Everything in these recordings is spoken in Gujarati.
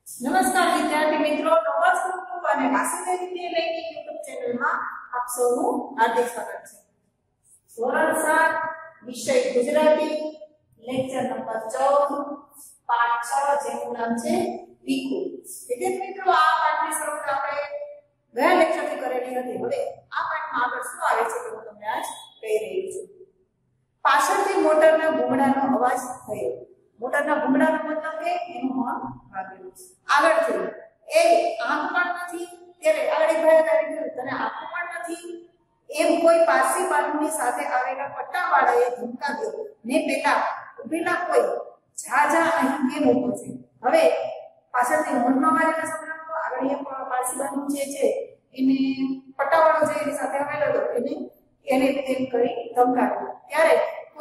નમસ્કાર વિદ્યાર્થી મિત્રો, નોબલ્સ ગ્રુપ અને વાસુદેવ વિદ્યાલયની YouTube ચેનલમાં આપ સૌનું હાર્દિક સ્વાગત છે। ધોરણ 7 વિષય ગુજરાતી, લેક્ચર નંબર 14, પાઠ 6, જેનું નામ છે પીકુ। વિદ્યાર્થી મિત્રો, આ પાઠની શરૂઆત આપણે ગયા લેક્ચરથી કરેલી હતી। હવે આ પાઠમાં આગળ શું આવે છે તે હું તમને આજ કહી રહી છું। પાછળથી મોટરના બૂમડાનો અવાજ થયો। મોટરના બૂમડાનો મતલબ કે એનું હોર્ન વાગ્યું। આગળથી એ આંખ પણ નથી, ત્યારે આગળ એક ભાઈ કહ્યું તને આંખ પણ નથી એમ કોઈ પારસી બાળકની સાથે આવેલા પટ્ટાવાળાએ ધમકાવ્યો ને પેલા ઉભેલા કોઈ જા અહીં કેમ ઊભો છે। હવે પાછળથી હોર્નમાં વાગેલા સંભળાવો, આગળ એ પારસી બાળક જે છે એને પટ્ટાવાળો જે એની સાથે આવેલો હતો એને તેમ કરી ધમકાવ્યો। ત્યારે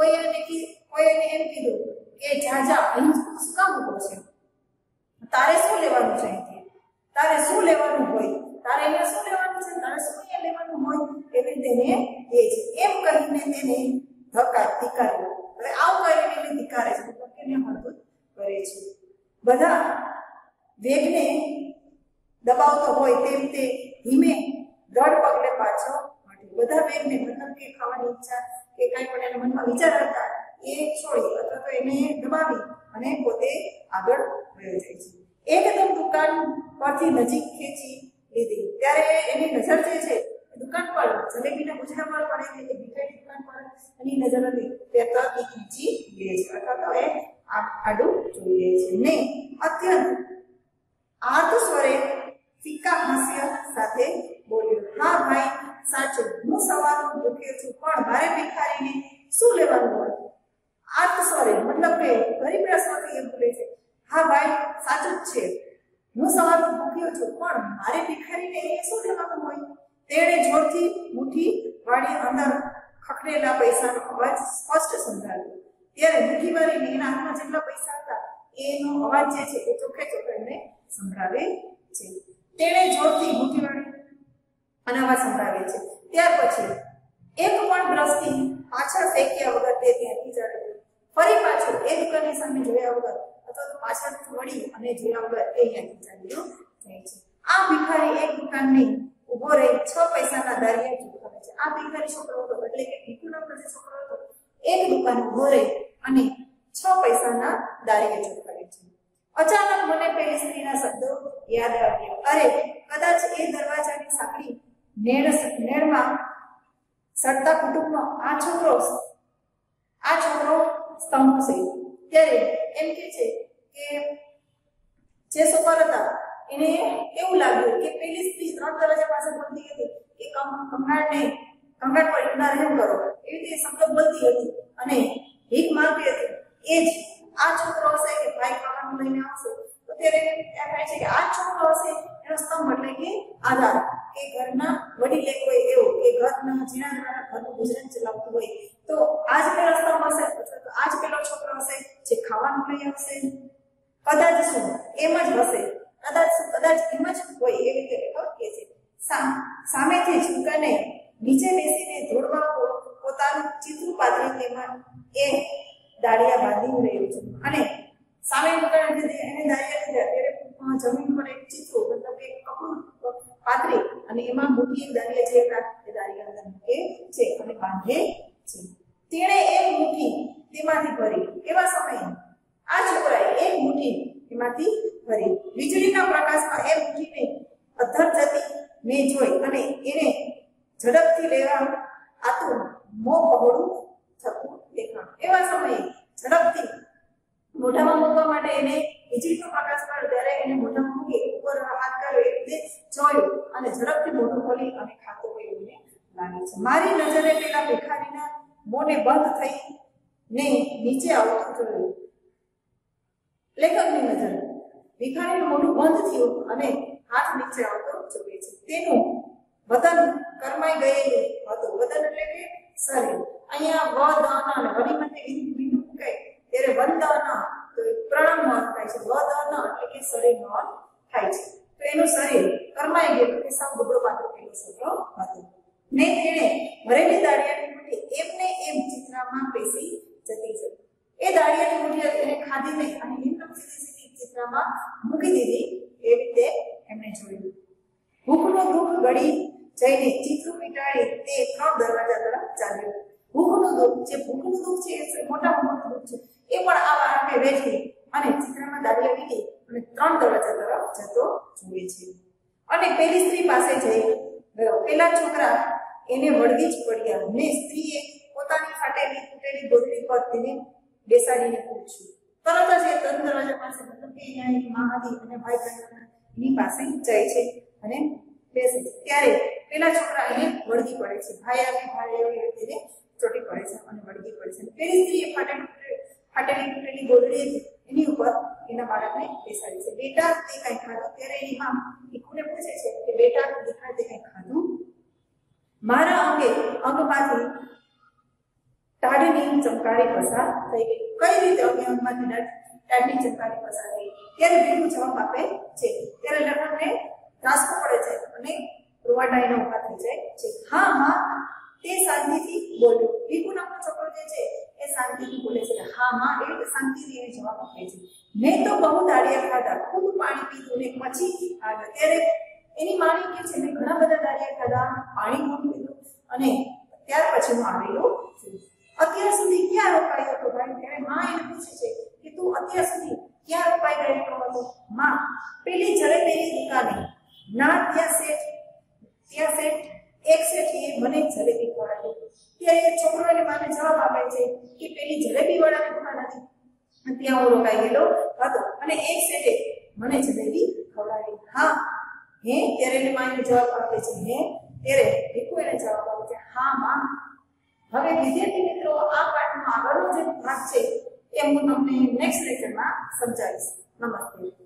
કોઈએ એમ કીધું કે જા અહીં શું કામ ઊભો છે, તારે શું લેવાનું છે અહીંથી, તારે શું લેવાનું હોય, તારે અહીંયા શું લેવાનું છે, તારે શું અહીંયા લેવાનું હોય, એવી તેને કહે છે। એમ કહીને તેને ધિક્કાર્યો। હવે આવું કરીને એને ધિક્કારે છે, મતલબ કે એને મદદ કરે છે। બધા વેગને દબાવતો હોય તેમ તે ધીમે દળ પગલે પાછો હટ્યો। બધા વેગને મતલબ કે ખાવાની ઈચ્છા કે કાંઈ પણ એના મનમાં વિચાર હતા એ છોડી અથવા તો એને દબાવી અને પોતે આગળ વયો જાય છે। એકદમ દુકાન પરથી નજીક ખેંચી લીધી, ત્યારે એની નજર જે છે દુકાન પર જલેબીના ગુજરા પર પડે છે, એ મીઠાઈની દુકાન પર એની નજર હતી તે તરત ખેંચી લે છે અથવા તો એ આડું જોઈ લે છે ને અત્યંત આર્ત સ્વરે ફીકા હાસ્ય સાથે બોલ્યો, હા ભાઈ સાચું, હું સવારનો ભૂખ્યો છું, પણ મારે ભિખારીને શું લેવાનું હોય। આર્ત સ્વરે મતલબ કે ગરીબ રસમાંથી એમ બોલે છે, હા ભાઈ સાચું જ છે, હું સવારનો ભૂખ્યો છું, પણ મારે ભિખારીને શું લેવાનું હોય। તેણે જોરથી મુઠ્ઠી વાળી અંદર ખખડેલા પૈસાનો અવાજ સ્પષ્ટ સંભળાયો। ત્યારે મુઠ્ઠી વાળીને એના હાથમાં જેટલા પૈસા હતા એનો અવાજ જે છે એ ચોખ્ખે એને સંભળાવે છે। તેણે જોરથી મુઠ્ઠી વાળી અને અવાજ સંભળાવે છે। ત્યાર પછી એક પણ દ્રષ્ટિ પાછળ ફેંક્યા વગર તે ત્યાંથી ચાલે ગયો। ફરી પાછું એ દુકાનની સામે જોયા વગર અથવા તો પાછળથી વળી અને જોયા વગર એ ત્યાંથી ચાલ્યો જાય છે। આ ભિખારી એક દુકાનની ઉભો રહી 6 પૈસાના દારિયા ચૂકવે છે। આ ભિખારી છોકરો હતો, એટલે કે ભીખુ નામનો જે છોકરો હતો એક દુકાન ઉભો રહી અને 6 પૈસાના દારિયા ચૂકવે છે। અચાનક મને પેલી સ્ત્રીના શબ્દો યાદ આવ્યા, અરે કદાચ એ દરવાજાની સાંકડી નેળમાં સડતા કુટુંબનો આ છોકરો સ્તંભ છે। ત્યારે એમ કે છે કે જે સુપર હતા એને એવું લાગ્યું કે પેલી સ્ત્રી 3 દરવાજા પાસે બોલતી હતી કે કંગાળ પર ના રહેમ કરો, એવી રીતે શબ્દ બોલતી હતી અને ભીખ માંગતી હતી। એ જ આ છોકરો હશે કે ભાઈ ખાવાનું લઈને આવશે, તો ત્યારે એમ કહે છે કે આ છોકરો હશે એનો સ્તંભ, એટલે કે આધાર, કે ઘરના વડીલે કોઈ એવો કે ઘરના જીણા ઘરનું ગુજરાન ચલાવતું હોય, તો આજ પેલો સ્તંભ હશે અથવા તો આજ પેલો છોકરો હશે જે ખાવાનું લઈ આવશે। કદાચ શું એમ જ હશે, કદાચ એમ જ હોય એવી રીતે કહે છે। સામેથી જ દુકાને નીચે બેસીને ધોળવા પોતાનું ચિત્રું પાથરી તેમાં એ દાળિયા બાંધી રહ્યું છે અને સામે દુકાને એને દાળિયા લીધા ત્યારે જમીન પર એક ચિત્રું મતલબ કે કપડું પાથરી અને એમાં મોટી એક દાળિયા જે એ દાળિયા અંદર મૂકે છે અને બાંધે છે। તેણે એક મુઠ્ઠી તેમાંથી ભરી, એવા સમયે આ છોકરાએ એક મુઠ્ઠી એમાંથી ભરી। વીજળીના પ્રકાશમાં એ મુઠ્ઠીને અધર જતી મેં જોઈ અને એને ઝડપથી લેવા આતુર મોં પહોળું થતું દેખાણું। એવા સમયે ઝડપથી મોઢામાં મૂકવા માટે એને વીજળીનો પ્રકાશ પડ્યો, ત્યારે એને મોઢામાં મૂકી ઉપર હાથ કર્યો, એટલે જોયું અને ઝડપથી મોઢું ખોલી અને ખાતો હોય એવું લાગે છે। મારી નજરે પેલા ભિખારીના મોઢે બંધ થઈ ને નીચે આવતું જોયું। લેખકની નજર ભિખારીનું મોઢું બંધ થયું અને હાથ નીચે આવતો જોવે છે। તેનું વતન કરમાઈ ગયેલું હતું। વતન એટલે કે શરીર, અહીંયા વદન અને વડીમાંથી બિંદુ મૂકાય ત્યારે વંદન તો પ્રણમનો અર્થ થાય છે, વદન એટલે કે શરીરનો અર્થ થાય છે। તો એનું શરીર કરમાઈ ગયેલું કે સાવ ગબડો પાત્ર પેલો છોકરો હતો ને તેણે ભરેલી દાળિયાની મુઠ્ઠી એમને એમ ચિત્રામાં બેસી જતી છે। એ દાળિયાની મુઠ્ઠી એને ખાધી નહીં અને એકદમ સીધી ચિત્રમાં મૂકી દીધી એવી રીતે એમણે જોયું. ભૂખનું દુઃખ ગળી જઈને ચિત્રું મીટાડી તે 3 દરવાજા તરફ ચાલ્યો. ભૂખનું દુઃખ છે એ મોટામાં મોટું દુઃખ છે એ પણ આ વાળાને વેઠી અને ચિત્રમાં દાળિયા વીટી અને 3 દરવાજા તરફ જતો જુએ છે. અને પેલી સ્ત્રી પાસે જઈ ગયો. પેલા છોકરા એને વળગી જ પડ્યા ને સ્ત્રીએ પોતાની ફાટેલી તૂટેલી ગોદડી પર તેને બેસાડીને પૂછ્યું. તરત જ એ 3 દરવાજા પાસે મતલબ કે એની માં હતી અને ભાઈ બહેન એની પાસે જાય છે અને બેસે છે. ત્યારે પેલા છોકરા એને વળગી પડે છે. ભાઈ એવી રીતે ચોટી પડે છે અને વળગી પડે છે. પેલી સ્ત્રીએ ફાટેલી તૂટેલી ગોદડી એની ઉપર એના બાળકને બેસાડી છે. બેટા તે કઈ ખાધું? ત્યારે એની માં ભીખુને પૂછે છે કે બેટા દીકરા તે કઈ ખાધું? મારા અંગમાંથી ટાઢની ચમકારી પસાર થઈ ગઈ. કઈ રીતે અંગમાંથી ટાઢની ચમકારી પસાર થઈ? ત્યારે ભીખુ જવાબ આપે છે. ત્યારે લખનને ત્રાસકો પડે છે અને રૂવાટાઈને ઉભા થઈ જાય છે. હા હા તે શાંતિથી બોલ્યો. ભીખુ નામનો છોકરો જે છે એ શાંતિથી બોલે છે. હા માં એ રીતે શાંતિથી એને જવાબ આપે છે. મેં તો બહુ દાળિયા ખાધા, ખૂબ પાણી પીધું ને પછી આવ્યો. ત્યારે એની માની કે છે મેં ઘણા બધા દાળિયા ખાધા, પાણી ખૂબ પીધું અને ત્યાર પછી હું આવેલો છું. અત્યાર સુધી ક્યાં રોકાયો હતો ભાઈ? ત્યારે માં એને પૂછે છે કે તું અત્યાર સુધી ક્યાં રોકાઈ ગયેલો હતો? માં પેલી જલેબીની દુકાને ના ત્યાં શેઠ એક શેઠીએ મને જલેબી ખવડાવી. ત્યારે છોકરો એને માને જવાબ આપે છે કે પેલી જલેબી વાળાની દુકાન હતી ત્યાં હું રોકાઈ ગયેલો હતો અને એક શેઠે મને જલેબી ખવડાવી. હા હે? ત્યારે એને માને જવાબ આપે છે હે? ત્યારે ભીખુ એને જવાબ આપે છે હા માં. હવે વિદ્યાર્થી મિત્રો આ પાઠનો આગળનો જે ભાગ છે એ હું તમને નેક્સ્ટ લેક્ચરમાં સમજાવીશ. નમસ્તે.